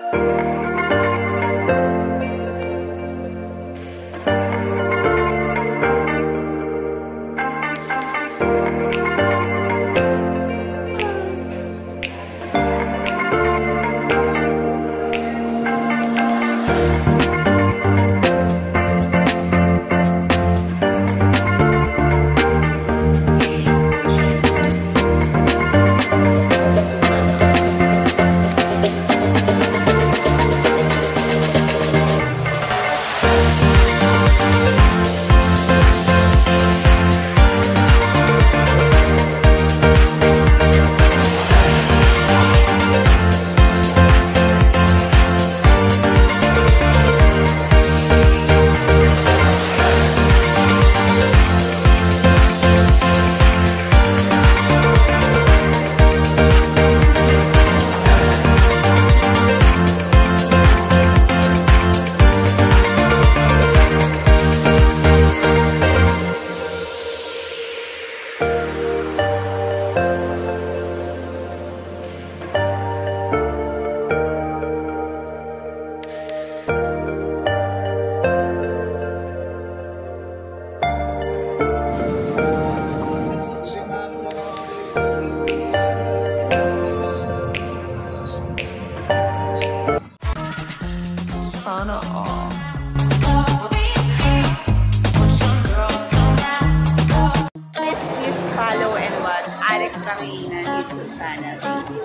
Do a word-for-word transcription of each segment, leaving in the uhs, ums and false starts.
Pangilinan YouTube channel.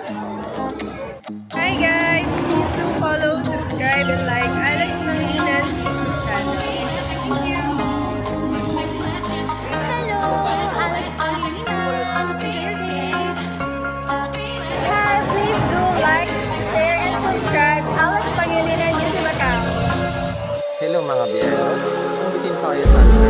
Hi guys! Please do follow, subscribe, and like Alex Pangilinan YouTube channel. Thank you! Hello! Alex Pangilinan! Hi! Please do like, share, and subscribe Alex Pangilinan YouTube account. Hello mga biyeros! Kumbitin pa kayo sa